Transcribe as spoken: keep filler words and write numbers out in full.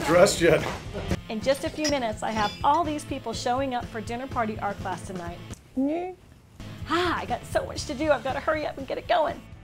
dressed yet. In just a few minutes, I have all these people showing up for dinner party art class tonight. Ah, I got so much to do. I've got to hurry up and get it going.